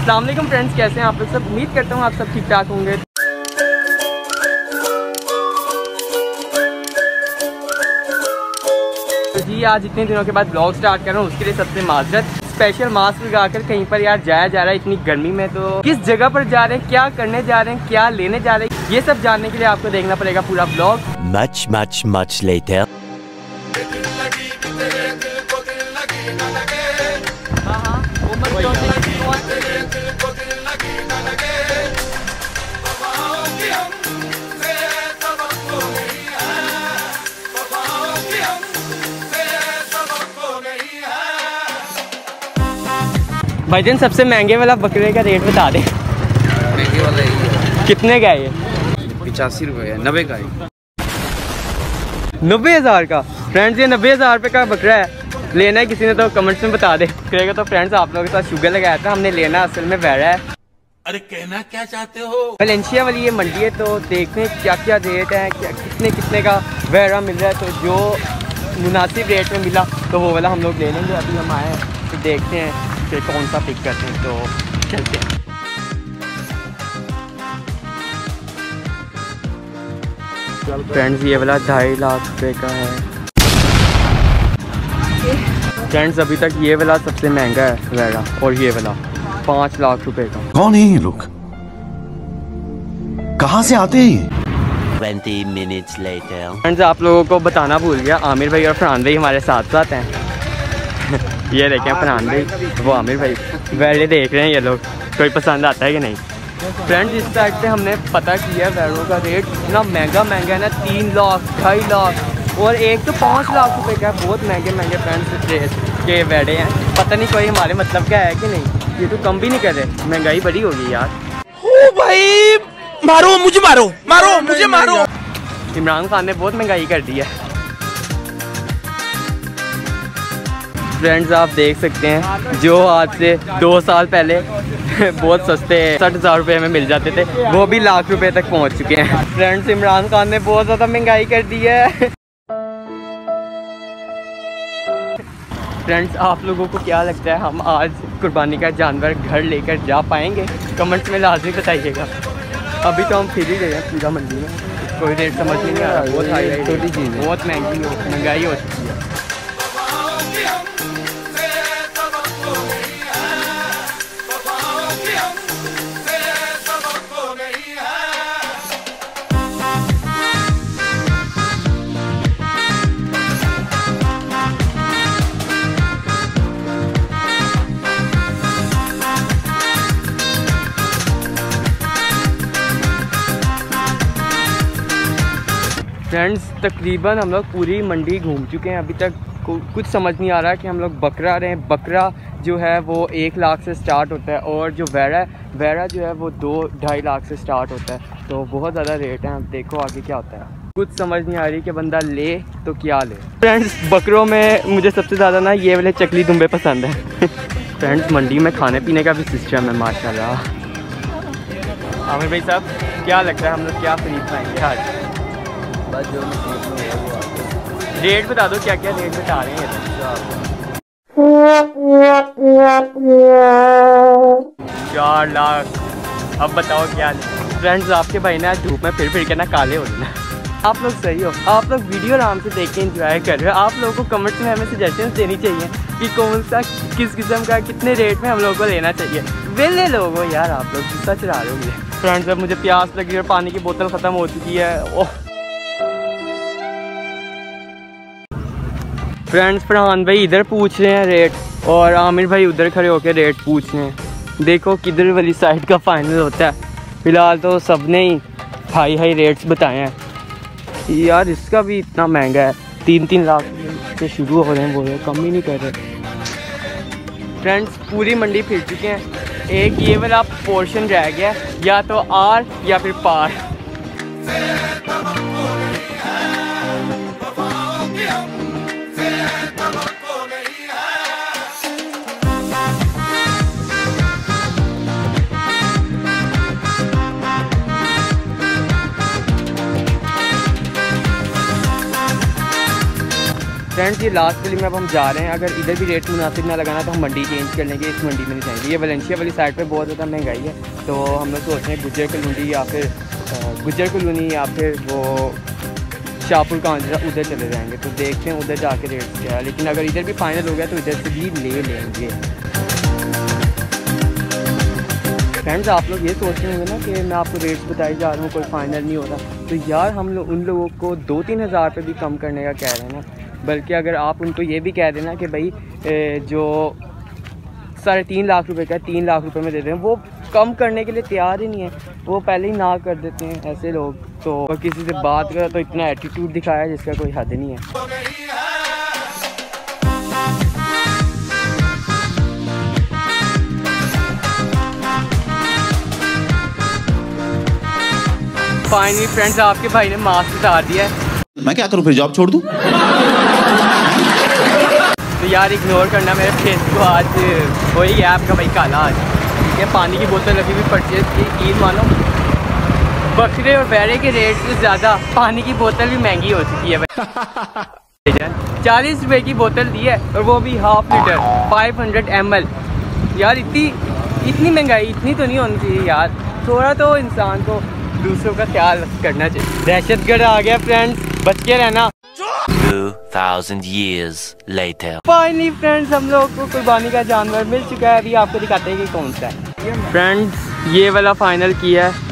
अस्सलाम वालेकुम फ्रेंड्स, कैसे हैं आप लोग सब। उम्मीद करता हूँ आप सब ठीक ठाक होंगे। तो जी आज इतने दिनों के बाद ब्लॉग स्टार्ट कर रहा हूँ, उसके लिए सबसे माजरत। स्पेशल मास्क लगाकर कहीं पर यार जाया जा रहा है इतनी गर्मी में, तो किस जगह पर जा रहे हैं, क्या करने जा रहे हैं, क्या लेने जा रहे हैं, ये सब जानने के लिए आपको देखना पड़ेगा पूरा ब्लॉग। Much later. भाईजान सबसे महंगे वाला बकरे का रेट बता दें। महंगे वाला यही है। कितने का है ये? 85 रुपये है, 90 का है। 90,000 का। फ्रेंड्स ये 90,000 रुपये का बकरा है। लेना है किसी ने तो कमेंट्स में बता दे। करेगा तो फ्रेंड्स आप लोगों के साथ शुगर लगाया था हमने, लेना असल में वैरा है। अरे कहना क्या चाहते हो? वैलेंशिया वाली ये मंडी है, तो देखते हैं क्या क्या रेट है, क्या कितने का वैरा मिल रहा है। तो जो मुनासिब रेट में मिला तो वो वाला हम लोग ले लेंगे। अभी हम आए हैं तो देखते हैं कि कौन सा पिक करते हैं, तो चलते हैं। फ्रेंड्स ये वाला 2.5 लाख रुपए का है। फ्रेंड्स अभी तक ये वाला सबसे महंगा है वैरा, और ये वाला 5 लाख रुपए का। कौन है ये लोग, कहाँ से आते हैं? 20 minutes later. फ्रेंड्स आप लोगों को बताना भूल गया, आमिर भाई और फरहान भाई हमारे साथ साथ हैं। ये देखें फरहान भाई, वो आमिर भाई वैरे देख रहे हैं ये लोग, कोई पसंद आता है कि नहीं। फ्रेंड्स इस साइड से हमने पता किया वैरों का रेट इतना महंगा है ना, 3 लाख 2.5 लाख और एक तो 5 लाख रुपए का। बहुत महंगे फ्रेंड्स रेट के वैरे हैं। पता नहीं कोई हमारे मतलब का है कि नहीं, ये तो कम भी नहीं कर रहे। महंगाई बड़ी होगी यार। ओ भाई मारो मुझे, मारो मुझे मारो। इमरान खान ने बहुत महंगाई कर दी है। फ्रेंड्स आप देख सकते हैं जो आज से 2 साल पहले बहुत सस्ते 60,000 रुपये में मिल जाते थे, वो भी लाख रुपए तक पहुंच चुके हैं। फ्रेंड्स इमरान खान ने बहुत ज़्यादा महंगाई कर दी है। फ्रेंड्स आप लोगों को क्या लगता है हम आज कुर्बानी का जानवर घर लेकर जा पाएंगे? कमेंट्स में लाजमी बताइएगा। अभी तो हम फिर ही गए हैं पूरा मंडी में, कोई रेट समझ में नहीं आ रहा। बहुत हाई छोटी चीज़, बहुत महंगाई हो चुकी है। फ्रेंड्स तकरीबन हम लोग पूरी मंडी घूम चुके हैं, अभी तक कुछ समझ नहीं आ रहा कि हम लोग बकरा रहे हैं। बकरा जो है वो 1 लाख से स्टार्ट होता है, और जो वैरा जो है वो 2-2.5 लाख से स्टार्ट होता है। तो बहुत ज़्यादा रेट है। अब देखो आगे क्या होता है, कुछ समझ नहीं आ रही कि बंदा ले तो क्या ले। फ्रेंड्स बकरों में मुझे सबसे ज़्यादा ना ये वाले चकली दुम्बे पसंद है। फ्रेंड्स मंडी में खाने पीने का भी सिस्टम है माशाल्लाह। आमिर भाई साहब क्या लगता है हम लोग क्या खरीद पाएंगे आज? रेट बता दो, क्या क्या रेट बता रहे हैं? 4 लाख। अब बताओ क्या। फ्रेंड्स आपके भाई ना धूप में फिर के ना काले हो जाना। आप लोग सही हो, आप लोग वीडियो आराम से देख के एंजॉय कर रहे हो। आप लोगों को कमेंट्स में हमें सजेशंस देनी चाहिए कि कौन सा किस किस्म का कितने रेट में हम लोगों को लेना चाहिए। वेले लोग हो यार, आप लोग गुस्सा चढ़ा रहे हो। फ्रेंड्स अब मुझे प्यास लगी और पानी की बोतल ख़त्म हो चुकी है। ओह फ्रेंड्स फरहान भाई इधर पूछ रहे हैं रेट, और आमिर भाई उधर खड़े होकर रेट पूछ रहे हैं। देखो किधर वाली साइड का फाइनल होता है। फ़िलहाल तो सब ने ही हाई रेट्स बताए हैं। यार इसका भी इतना महंगा है, 3-3 लाख से शुरू हो रहे हैं, वो कम ही नहीं कर रहे। फ्रेंड्स पूरी मंडी फिर चुके हैं, एक ये वाला पोर्शन रह गया, या तो आर या फिर पार। फ्रेंड्स ये लास्ट गली में अब हम जा रहे हैं। अगर इधर भी रेट मुनासिब ना लगाना तो हम मंडी चेंज कर लेंगे, इस मंडी में नहीं जाएंगे। ये वलेंशिया वाली साइड पे बहुत ज़्यादा महंगाई है, तो हम लोग सोच रहे हैं गुज्जर कॉलोनी या फिर वो शाहपुर कांजरा उधर चले जाएंगे। तो देखते हैं उधर जाके रेट क्या है, लेकिन अगर इधर भी फाइनल हो गया तो इधर से भी ले लेंगे। फ्रेंड्स आप लोग ये सोच रहे होंगे ना कि मैं आपको रेट्स बताई जा रहा हूँ, कोई फाइनल नहीं हो रहा। तो यार हम लोग उन लोगों को 2-3 हज़ार पे भी कम करने का कह रहे हैं ना, बल्कि अगर आप उनको ये भी कह देना कि भाई जो 3.5 लाख रुपए का 3 लाख रुपए में दे दें, वो कम करने के लिए तैयार ही नहीं है, वो पहले ही ना कर देते हैं ऐसे लोग। तो किसी से बात करा तो इतना एटीट्यूड दिखाया जिसका कोई हद नहीं है। फाइनली फ्रेंड्स आपके भाई ने मास्क उतार दिया है। मैं क्या करूं, फिर जॉब छोड़ दूं? तो यार इग्नोर करना मेरे फेस को, आज वही है आपका भाई काला आज। ठीक है, पानी की बोतल अभी भी परचेज की, ईद मानो बकरे और बैरे के रेट से ज़्यादा पानी की बोतल भी महंगी हो चुकी है भाई। 40 रुपये की बोतल दी है और वो भी हाफ लीटर 500 ml। यार इतनी महंगाई इतनी तो नहीं होनी चाहिए यार, थोड़ा तो इंसान को दूसरों का ख्याल करना चाहिए। दहशतगर्द आ गया फ्रेंड्स, बच के रहना। 2000 years later. फाइनली फ्रेंड्स हम लोग को कुर्बानी का जानवर मिल चुका है। अभी आपको दिखाते हैं कि कौन सा है। फ्रेंड्स ये वाला फाइनल किया है।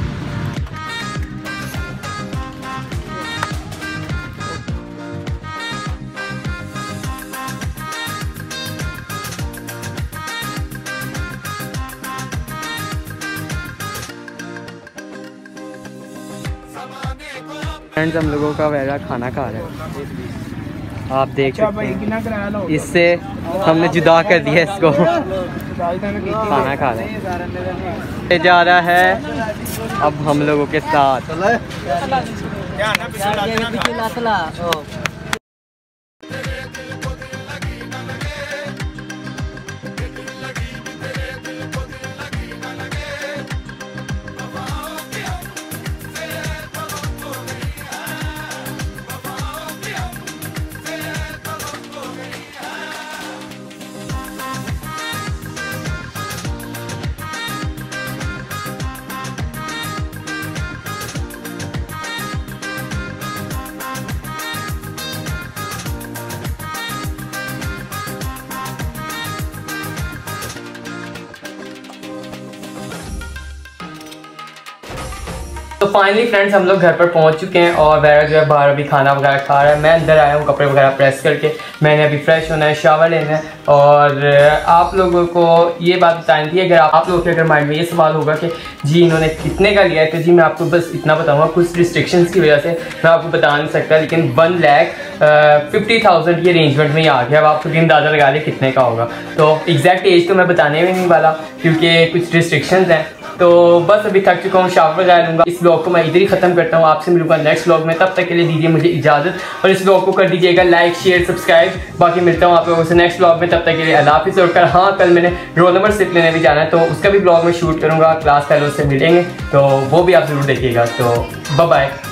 फ्रेंड्स हम लोगों का वैरा खाना खा रहा है, आप देख सकते हैं। इससे हमने जुदा कर दिया इसको, खाना खा रहा है। जा रहा है अब हम लोगों के साथ। तो फाइनली फ्रेंड्स हम लोग घर पर पहुंच चुके हैं और वैरा जो है बाहर अभी खाना वगैरह खा रहा है। मैं अंदर आया हूँ कपड़े वगैरह प्रेस करके, मैंने अभी फ्रेश होना है, शावर लेना है। और आप लोगों को ये बात बतानी थी, अगर आप लोगों के अगर माइंड में ये सवाल होगा कि जी इन्होंने कितने का लिया है, तो जी मैं आपको बस इतना बताऊँगा, कुछ रिस्ट्रिक्शंस की वजह से मैं आपको बता नहीं सकता, लेकिन 1,50,000 ये अरेंजमेंट में ही आ गया। अब आप खुद अंदाज़ा लगा लें कितने का होगा। तो एग्जैक्ट एज तो मैं बताने में नहीं वाला क्योंकि कुछ रिस्ट्रिक्शंस हैं। तो बस अभी थक चुका हूँ, शावर लगा लूँगा। इस ब्लॉग को मैं इधर ही ख़त्म करता हूँ, आपसे मिलूंगा नेक्स्ट ब्लॉग में। तब तक के लिए दीजिए मुझे इजाज़त और इस ब्लॉग को कर दीजिएगा लाइक शेयर सब्सक्राइब। बाकी मिलता हूँ आप लोगों से नेक्स्ट ब्लॉग में, तब तक के लिए अल्लाह हाफ़िज़। और हाँ कल मैंने रोल नंबर स्लिप लेने भी जाना है, तो उसका भी ब्लॉग में शूट करूँगा, क्लास फेलो से मिलेंगे, तो वो भी आप ज़रूर देखिएगा। तो बाय बाय।